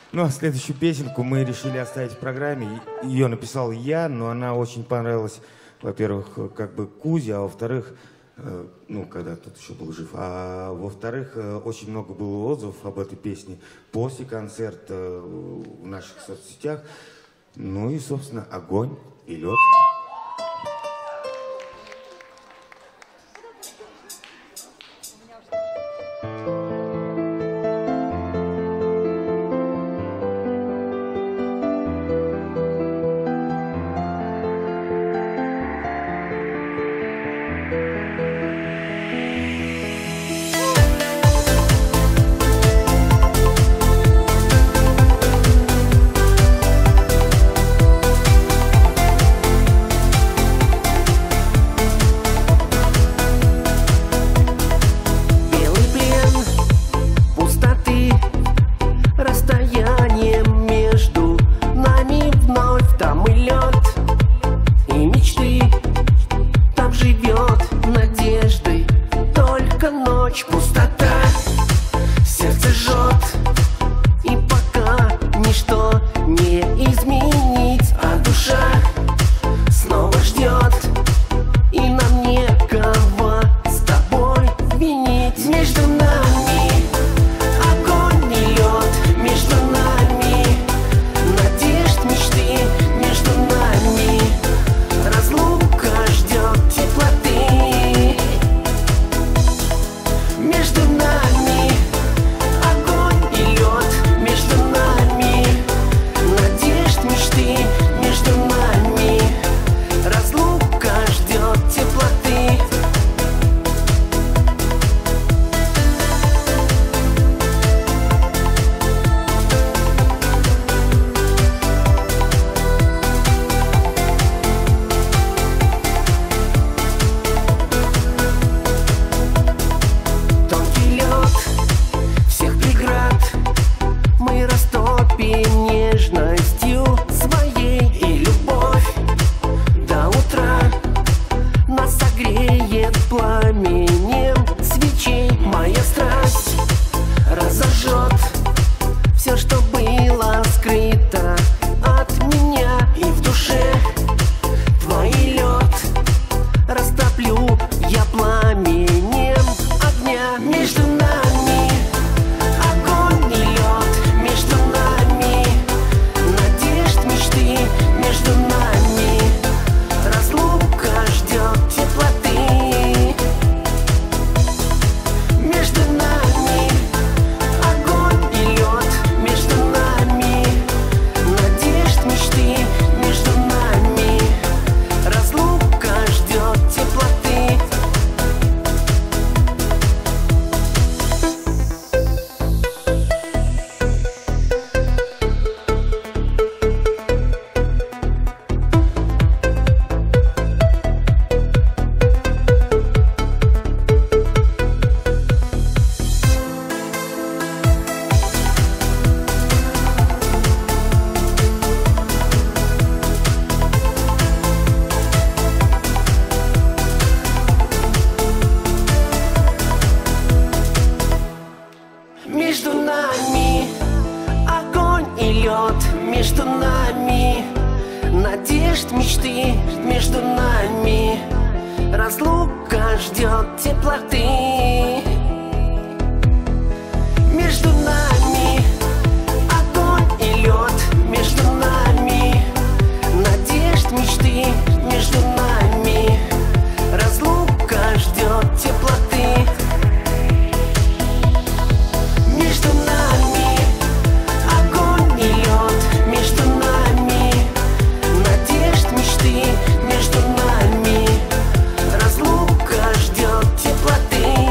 Ну, а следующую песенку мы решили оставить в программе. Ее написал я, но она очень понравилась, во-первых, как бы Кузе, а во-вторых, ну, когда тот еще был жив, а во-вторых, очень много было отзывов об этой песне после концерта в наших соцсетях. Ну и, собственно, огонь и лед. Между нами разлука ждет теплоты.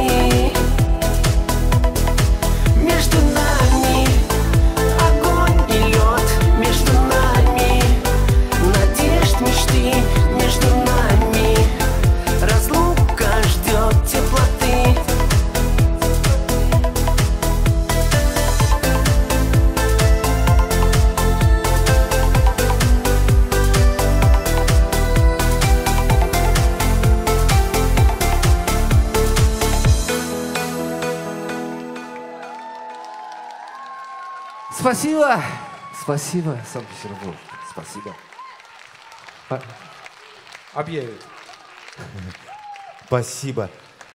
Спасибо. Спасибо, Санкт-Петербург. Спасибо. Объявит. Спасибо.